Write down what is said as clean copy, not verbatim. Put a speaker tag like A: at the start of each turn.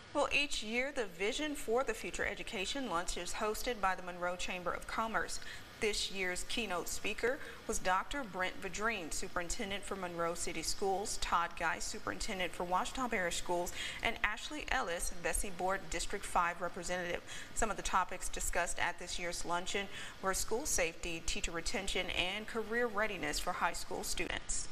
A: Well, each year the vision for the Future Education Luncheon is hosted by the Monroe Chamber of Commerce. This year's keynote speaker was Dr. Brent Vadrine, Superintendent for Monroe City Schools, Todd Geis, Superintendent for Washita Parish Schools, and Ashley Ellis, Bessie Board District 5 representative. Some of the topics discussed at this year's luncheon were school safety, teacher retention, and career readiness for high school students.